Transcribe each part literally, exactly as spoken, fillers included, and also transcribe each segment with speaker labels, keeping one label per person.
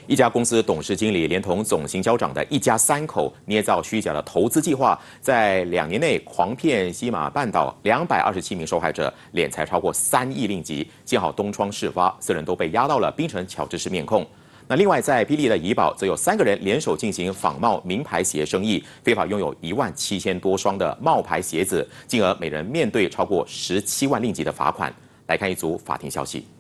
Speaker 1: 一家公司董事经理连同总行销长的一家三口捏造虚假的投资计划，在两年内狂骗西马半岛两百二十七名受害者，敛财超过三亿令吉。幸好东窗事发，四人都被押到了槟城乔治市面控。那另外，在霹雳的怡保，则有三个人联手进行仿冒名牌鞋生意，非法拥有一万七千多双的冒牌鞋子，进而每人面对超过十七万令吉的罚款。来看一组法庭消息。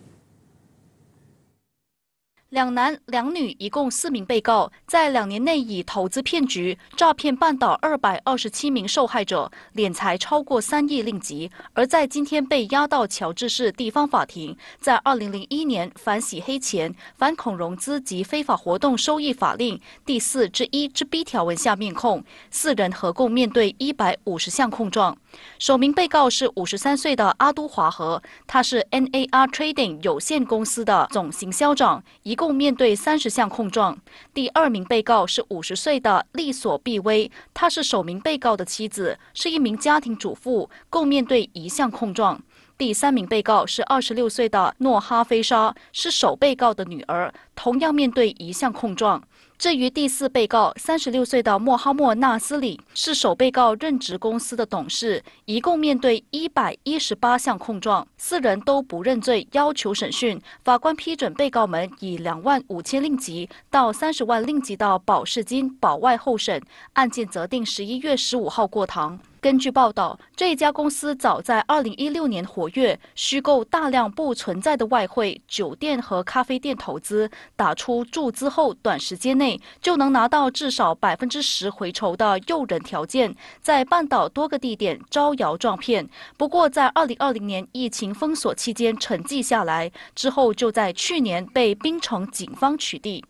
Speaker 2: 两男两女一共四名被告，在两年内以投资骗局诈骗半岛二百二十七名受害者，敛财超过三亿令吉。而在今天被押到乔治市地方法庭，在二零零一年反洗黑钱、反恐融资及非法活动收益法令第四之一之 B 条文下面控，四人合共面对一百五十项控状。首名被告是五十三岁的阿都华和，他是 N A R Trading 有限公司的总行销长，一 共面对三十项控状。第二名被告是五十岁的利索毕威，她是首名被告的妻子，是一名家庭主妇，共面对一项控状。第三名被告是二十六岁的诺哈菲莎，是首被告的女儿，同样面对一项控状。 至于第四被告，三十六岁的莫哈默纳斯里是首被告任职公司的董事，一共面对一百一十八项控状，四人都不认罪，要求审讯。法官批准被告们以两万五千令吉到三十万令吉的保释金保外候审，案件择定十一月十五号过堂。 根据报道，这一家公司早在二零一六年活跃，虚构大量不存在的外汇、酒店和咖啡店投资，打出注资后短时间内就能拿到至少百分之十回酬的诱人条件，在半岛多个地点招摇撞骗。不过，在二零二零年疫情封锁期间沉寂下来之后，就在去年被槟城警方取缔。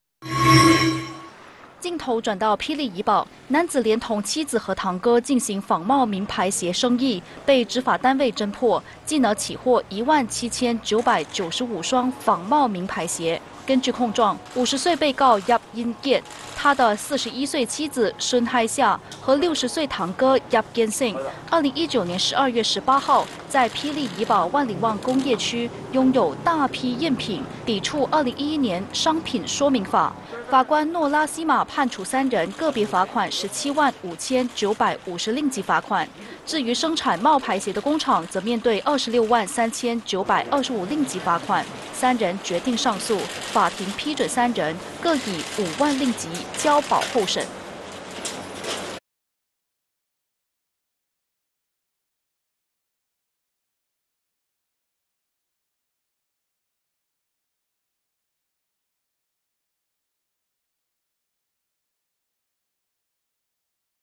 Speaker 2: 镜头转到霹雳怡保，男子连同妻子和堂哥进行仿冒名牌鞋生意，被执法单位侦破，进而起获一万七千九百九十五双仿冒名牌鞋。根据控状，五十岁被告 Yap Yin Kiat， 他的四十一岁妻子孙嗨夏和六十岁堂哥 Yap Gen Sing， 二零一九年十二月十八号在霹雳怡保万里望工业区拥有大批赝品，抵触二零一一年商品说明法。 法官诺拉西马判处三人个别罚款十七万五千九百五十令吉罚款。至于生产冒牌鞋的工厂，则面对二十六万三千九百二十五令吉罚款。三人决定上诉，法庭批准三人各以五万令吉交保候审。